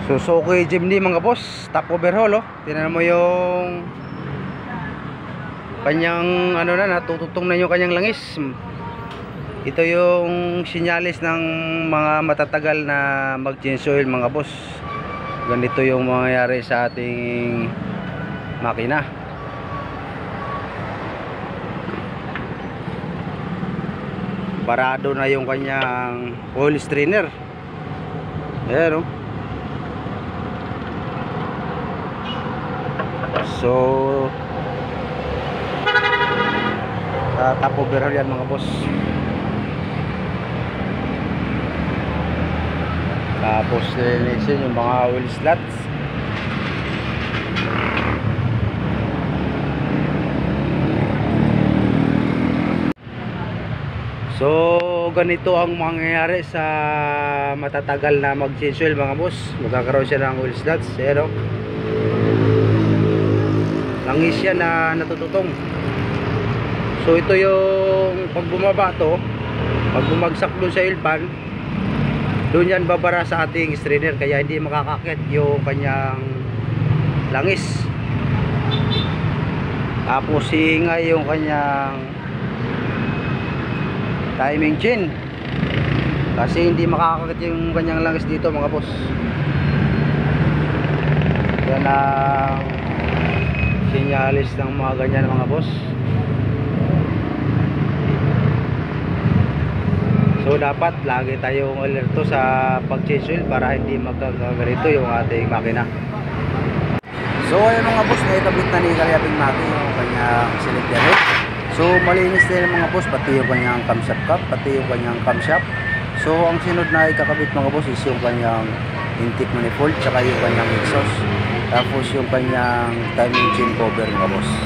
Suzuki Jimny mga boss, top overhaul oh. Tingnan mo yung kanyang ano na, natututong na yung kanyang langis. Ito yung sinyalis ng mga matatagal na mag-change oil mga boss. Ganito yung mangyayari sa ating makina. Barado na yung kanyang oil strainer. Ayan oh. So top overhaul yan mga boss. Tapos linisin yung mga oil slots. So ganito ang mangyayari sa matatagal na mag-change oil mga boss. Magkakaroon siya ng oil slots. Ayan o, langis yan na natututong. So ito yung pag bumaba to, pag bumagsak dun sa oil pan, doon yan babara sa ating strainer, kaya hindi makakakit yung kanyang langis. Tapos iingay yung kanyang timing chain kasi hindi makakakit yung kanyang langis dito mga boss. Yan ang sinyalis ng mga ganyan mga boss. So dapat lagi tayong alerto sa pag-change oil para hindi magkaganito yung ating makina. So ayun mga boss, naikabit na ni Kalyaping Maki yung kanyang cylinder head. So malinis din mga boss, pati yung kanyang camshaft cap, pati yung kanyang camshaft. So ang sinod na ikakabit mga boss is yung kanyang intake manifold, tsaka yung kanyang exhaust, tapos yung kanyang timing chain cover mga boss.